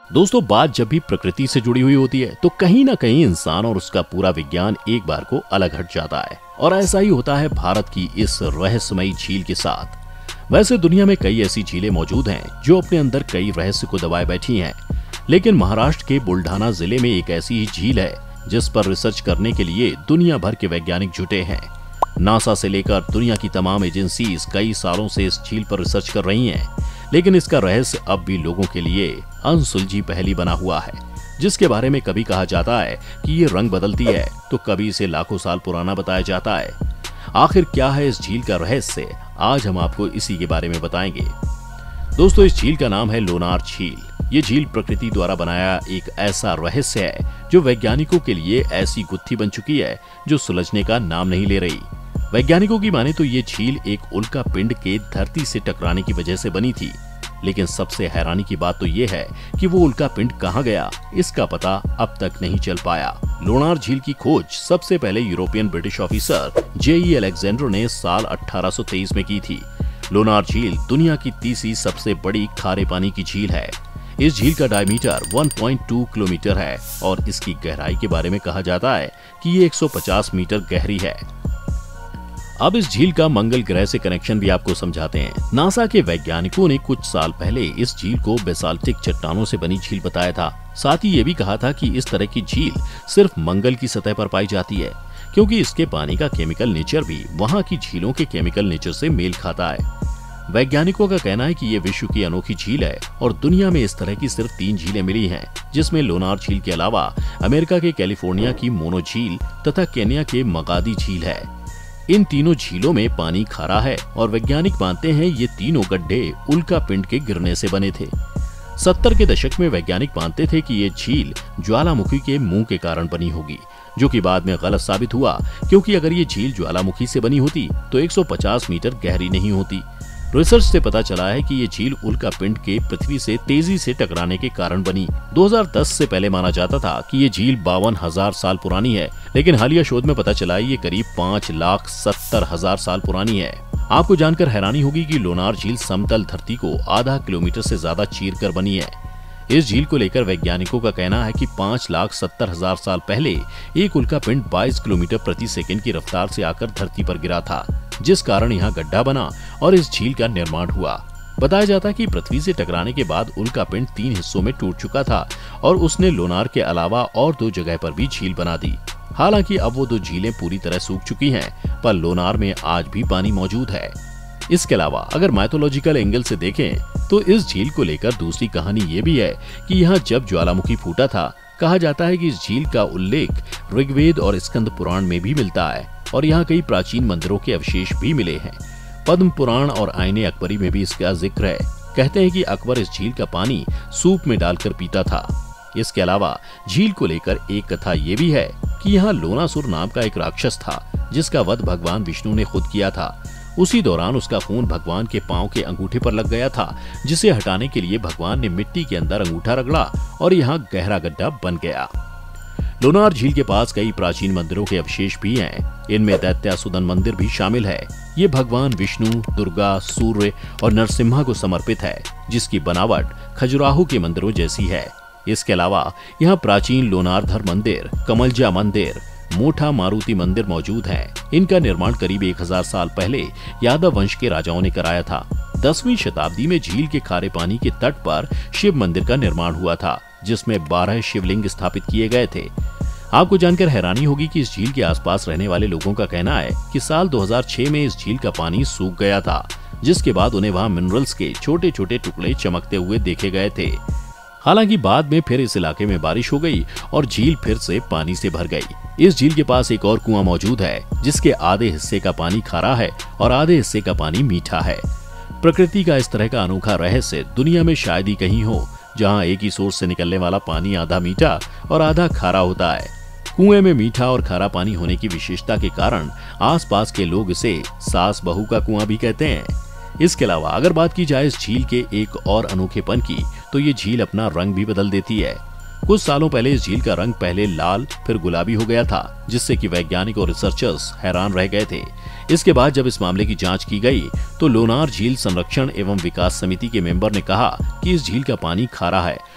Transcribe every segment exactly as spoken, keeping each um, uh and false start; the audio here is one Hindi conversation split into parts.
दोस्तों, बात जब भी प्रकृति से जुड़ी हुई होती है तो कहीं ना कहीं इंसान और उसका पूरा विज्ञान एक बार को अलग हट जाता है। और ऐसा ही होता है भारत की इस रहस्यमयी झील के साथ। वैसे दुनिया में कई ऐसी झीलें मौजूद हैं जो अपने अंदर कई रहस्य को दबाए बैठी हैं, लेकिन महाराष्ट्र के बुल्ढाना जिले में एक ऐसी ही झील है जिस पर रिसर्च करने के लिए दुनिया भर के वैज्ञानिक जुटे हैं। नासा से लेकर दुनिया की तमाम एजेंसीज कई सालों से इस झील पर रिसर्च कर रही हैं, लेकिन इसका रहस्य अब भी लोगों के लिए अनसुलझी पहेली बना हुआ है, जिसके बारे में कभी कहा जाता है कि ये रंग बदलती है तो कभी इसे लाखों साल पुराना बताया जाता है। आखिर क्या है इस झील का रहस्य, आज हम आपको इसी के बारे में बताएंगे। दोस्तों, इस झील का नाम है लोनार झील। ये झील प्रकृति द्वारा बनाया एक ऐसा रहस्य है जो वैज्ञानिकों के लिए ऐसी गुत्थी बन चुकी है जो सुलझने का नाम नहीं ले रही। वैज्ञानिकों की माने तो ये झील एक उल्का पिंड के धरती से टकराने की वजह से बनी थी, लेकिन सबसे हैरानी की बात तो ये है कि वो उल्का पिंड कहाँ गया, इसका पता अब तक नहीं चल पाया। लोनार झील की खोज सबसे पहले European British officer J E Alexander ने साल अठारह सौ तेईस में की थी। लोनार झील दुनिया की तीसरी सबसे बड़ी खारे पानी की झील है। इस झील का डायमीटर एक पॉइंट दो किलोमीटर है और इसकी गहराई के बारे में कहा जाता है कि ये एक सौ पचास मीटर गहरी है। अब इस झील का मंगल ग्रह से कनेक्शन भी आपको समझाते हैं। नासा के वैज्ञानिकों ने कुछ साल पहले इस झील को बेसाल्टिक चट्टानों से बनी झील बताया था। साथ ही ये भी कहा था कि इस तरह की झील सिर्फ मंगल की सतह पर पाई जाती है, क्योंकि इसके पानी का केमिकल नेचर भी वहाँ की झीलों के केमिकल नेचर से मेल खाता है। वैज्ञानिकों का कहना है कि ये विश्व की अनोखी झील है और दुनिया में इस तरह की सिर्फ तीन झीलें मिली हैं, जिसमें लोनार झील के अलावा अमेरिका के कैलिफोर्निया की मोनो झील तथा केन्या के मगादी झील है। इन तीनों झीलों में पानी खारा है और वैज्ञानिक मानते हैं ये तीनों गड्ढे उल्का पिंड के गिरने से बने थे। सत्तर के दशक में वैज्ञानिक मानते थे कि ये झील ज्वालामुखी के मुंह के कारण बनी होगी, जो कि बाद में गलत साबित हुआ, क्योंकि अगर ये झील ज्वालामुखी से बनी होती तो एक सौ पचास मीटर गहरी नहीं होती। रिसर्च से पता चला है कि ये झील उल्का पिंड के पृथ्वी से तेजी से टकराने के कारण बनी। दो हज़ार दस से पहले माना जाता था कि ये झील बावन हजार साल पुरानी है, लेकिन हालिया शोध में पता चला है ये करीब पाँच लाख सत्तर हजार साल पुरानी है। आपको जानकर हैरानी होगी कि लोनार झील समतल धरती को आधा किलोमीटर से ज्यादा चीर कर बनी है। इस झील को लेकर वैज्ञानिकों का कहना है कि पाँच लाख सत्तर हजार साल पहले एक उल्का पिंड बाईस किलोमीटर प्रति सेकंड की रफ्तार से आकर धरती पर गिरा था, जिस कारण यहाँ गड्ढा बना और इस झील का निर्माण हुआ। बताया जाता है कि पृथ्वी से टकराने के बाद उल्का पिंड तीन हिस्सों में टूट चुका था और उसने लोनार के अलावा और दो जगह पर भी झील बना दी। हालांकि अब वो दो झीलें पूरी तरह सूख चुकी हैं, पर लोनार में आज भी पानी मौजूद है। इसके अलावा अगर माइथोलॉजिकल एंगल से देखें तो इस झील को लेकर दूसरी कहानी ये भी है कि यहाँ जब ज्वालामुखी फूटा था, कहा जाता है कि इस झील का उल्लेख ऋग्वेद और स्कंद पुराण में भी मिलता है और यहाँ कई प्राचीन मंदिरों के अवशेष भी मिले हैं। पद्म पुराण और आईने अकबरी में भी इसका जिक्र है। कहते हैं कि अकबर इस झील का पानी सूप में डालकर पीता था। इसके अलावा झील को लेकर एक कथा ये भी है कि यहाँ लोनासुर नाम का एक राक्षस था, जिसका वध भगवान विष्णु ने खुद किया था। उसी दौरान उसका खून भगवान के पांव के अंगूठे पर लग गया था, जिसे हटाने के लिए भगवान ने मिट्टी के अंदर अंगूठा रगड़ा और यहाँ गहरा गड्ढा बन गया। लोनार झील के पास कई प्राचीन मंदिरों के अवशेष भी हैं। इनमें दैत्यासुदन मंदिर भी शामिल है। ये भगवान विष्णु, दुर्गा, सूर्य और नरसिम्हा को समर्पित है, जिसकी बनावट खजुराहो के मंदिरों जैसी है। इसके अलावा यहाँ प्राचीन लोनारधर मंदिर, कमलजा मंदिर, मोठा मारुति मंदिर मौजूद हैं। इनका निर्माण करीब एक हजार साल पहले यादव वंश के राजाओं ने कराया था। दसवीं शताब्दी में झील के खारे पानी के तट पर शिव मंदिर का निर्माण हुआ था, जिसमें बारह शिवलिंग स्थापित किए गए थे। आपको जानकर हैरानी होगी कि इस झील के आसपास रहने वाले लोगों का कहना है कि साल दो हज़ार छह में इस झील का पानी सूख गया था, जिसके बाद उन्हें वहां मिनरल्स के छोटे छोटे टुकड़े चमकते हुए देखे गए थे। हालांकि बाद में फिर इस इलाके में बारिश हो गई और झील फिर से पानी से भर गई। इस झील के पास एक और कुआं मौजूद है, जिसके आधे हिस्से का पानी खारा है और आधे हिस्से का पानी मीठा है। प्रकृति का इस तरह का अनोखा रहस्य दुनिया में शायद ही कहीं हो, जहां एक ही सोर्स से निकलने वाला पानी आधा मीठा और आधा खारा होता है। कुएं में मीठा और खारा पानी होने की विशेषता के कारण आसपास के लोग इसे सास बहू का कुआं भी कहते हैं। इसके अलावा अगर बात की जाए इस झील के एक और अनोखेपन की, तो ये झील अपना रंग भी बदल देती है। कुछ सालों पहले इस झील का रंग पहले लाल फिर गुलाबी हो गया था, जिससे कि वैज्ञानिक और रिसर्चर्स हैरान रह गए थे। इसके बाद जब इस मामले की जांच की गई तो लोनार झील संरक्षण एवं विकास समिति के मेंबर ने कहा कि इस झील का पानी खारा है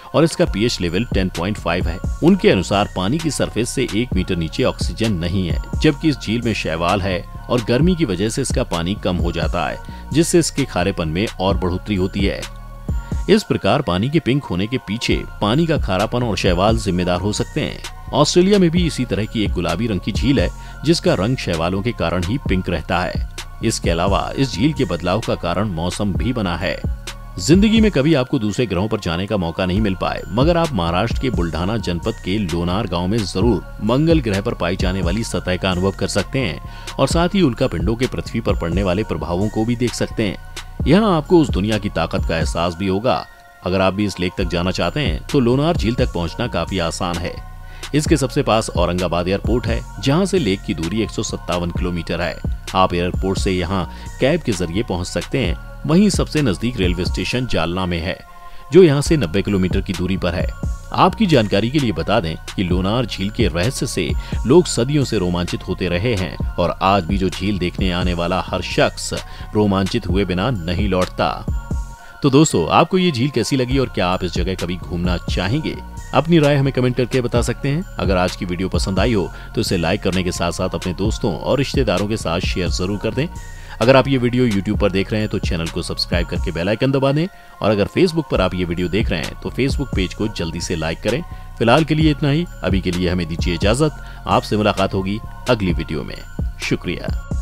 और इसका pH level ten point five है। उनके अनुसार पानी की सरफेस से एक मीटर नीचे ऑक्सीजन नहीं है, जबकि इस झील में शैवाल है और गर्मी की वजह से इसका पानी कम हो जाता है, जिससे इसके खारेपन में और बढ़ोतरी होती है। इस प्रकार पानी के पिंक होने के पीछे पानी का खारापन और शैवाल जिम्मेदार हो सकते हैं। ऑस्ट्रेलिया में भी इसी तरह की एक गुलाबी रंग की झील है, जिसका रंग शैवालों के कारण ही पिंक रहता है। इसके अलावा इस झील के बदलाव का कारण मौसम भी बना है। जिंदगी में कभी आपको दूसरे ग्रहों पर जाने का मौका नहीं मिल पाए, मगर आप महाराष्ट्र के बुल्ढाना जनपद के लोनार गांव में जरूर मंगल ग्रह पर पाई जाने वाली सतह का अनुभव कर सकते हैं और साथ ही उल्कापिंडों के पृथ्वी पर पड़ने वाले प्रभावों को भी देख सकते हैं। यहाँ आपको उस दुनिया की ताकत का एहसास भी होगा। अगर आप भी इस लेक तक जाना चाहते हैं तो लोनार झील तक पहुँचना काफी आसान है। इसके सबसे पास औरंगाबाद एयरपोर्ट है, जहां से लेक की दूरी एक सौ सत्तावन किलोमीटर है। आप एयरपोर्ट से यहां कैब के जरिए पहुंच सकते हैं। वहीं सबसे नजदीक रेलवे स्टेशन जालना में है, जो यहां से नब्बे किलोमीटर की दूरी पर है। आपकी जानकारी के लिए बता दें कि लोनार झील के रहस्य से लोग सदियों से रोमांचित होते रहे हैं और आज भी जो झील देखने आने वाला हर शख्स रोमांचित हुए बिना नहीं लौटता। तो दोस्तों, आपको ये झील कैसी लगी और क्या आप इस जगह कभी घूमना चाहेंगे? अपनी राय हमें कमेंट करके बता सकते हैं। अगर आज की वीडियो पसंद आई हो तो इसे लाइक करने के साथ साथ अपने दोस्तों और रिश्तेदारों के साथ शेयर जरूर कर दें। अगर आप ये वीडियो यूट्यूब पर देख रहे हैं तो चैनल को सब्सक्राइब करके बेल आइकन दबा दें और अगर फेसबुक पर आप ये वीडियो देख रहे हैं तो फेसबुक पेज को जल्दी से लाइक करें। फिलहाल के लिए इतना ही। अभी के लिए हमें दीजिए इजाजत। आपसे मुलाकात होगी अगली वीडियो में। शुक्रिया।